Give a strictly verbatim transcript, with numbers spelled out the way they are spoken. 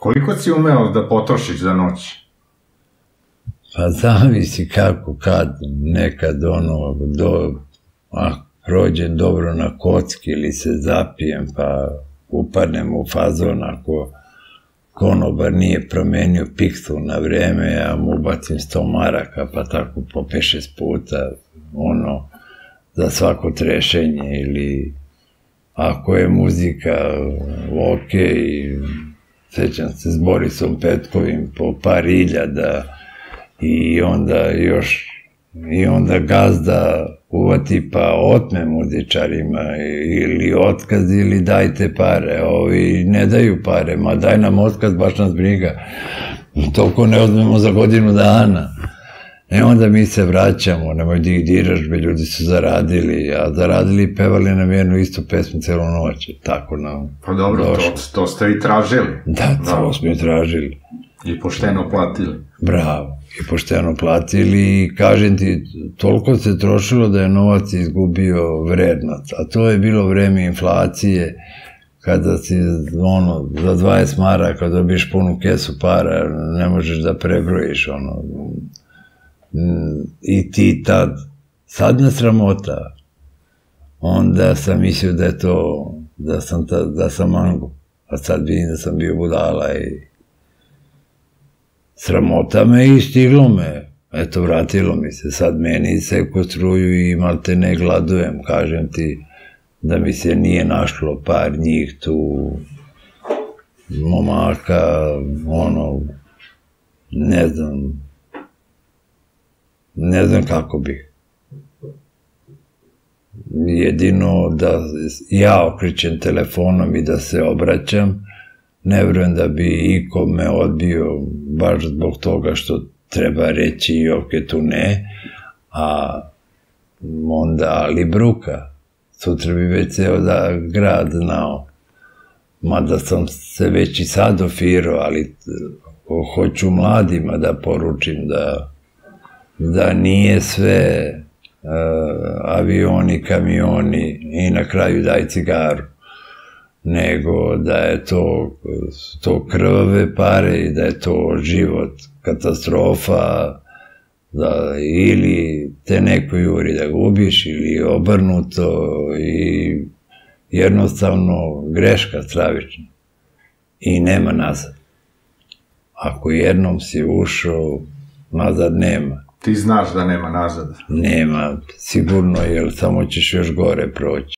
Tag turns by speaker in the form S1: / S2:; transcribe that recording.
S1: Koliko si umeo da potrošiš za noć?
S2: Pa zavisi kako, kad, nekad ono, prođem dobro na kocki ili se zapijem pa upadnem u fazon ako konobar nije promenio piksel na vreme, ja mu ubacim sto maraka pa tako po pet šest puta, ono, za svako trešenje ili ako je muzika ok, sećam se s Borisom Petkovim po par iljada i onda još i onda gazda uvati pa otme muzičarima ili otkaz ili dajte pare, ovi ne daju pare, ma daj nam otkaz, baš nas briga, toliko ne odmemo za godinu dana. E onda mi se vraćamo, nemoj da ih diraš, be ljudi su zaradili, a zaradili i pevali nam jednu istu pesmu celu noć, tako nam došlo.
S1: Pa dobro, to ste i tražili.
S2: Da, to smo i tražili.
S1: I pošteno platili.
S2: Bravo, i pošteno platili i kažem ti, toliko se trošilo da je novac izgubio vrednost, a to je bilo vreme inflacije, kada si, ono, za dvadeset maraka dobiješ punu kesu para, ne možeš da prebrojiš, ono, i ti tad, sad me sramota, onda sam mislio da je to, da sam mango, a sad vidim da sam bio budala i sramota me i stiglo me, eto vratilo mi se, sad meni seko struju i malte ne gladujem, kažem ti da mi se nije našlo par njih tu, momaka, ono, ne znam, ne znam kako bih. Jedino da ja okrećem telefonom i da se obraćam, ne vjerujem da bi iko me odbio baš zbog toga što treba reći i ok, tu ne, a onda ali bruka. Sutra bi već ceo da grad znao. Mada sam se već i sad ofirao, ali hoću mladima da poručim da da nije sve avioni, kamioni i na kraju daj cigaru, nego da je to krvave pare i da je to život, katastrofa, ili te neko juri da gubiš ili obrnuto i jednostavno greška stravična i nema nazad. Ako jednom si ušao, nazad nema.
S1: Ti znaš da nema nazad?
S2: Nema, sigurno, jer samo ćeš još gore proći.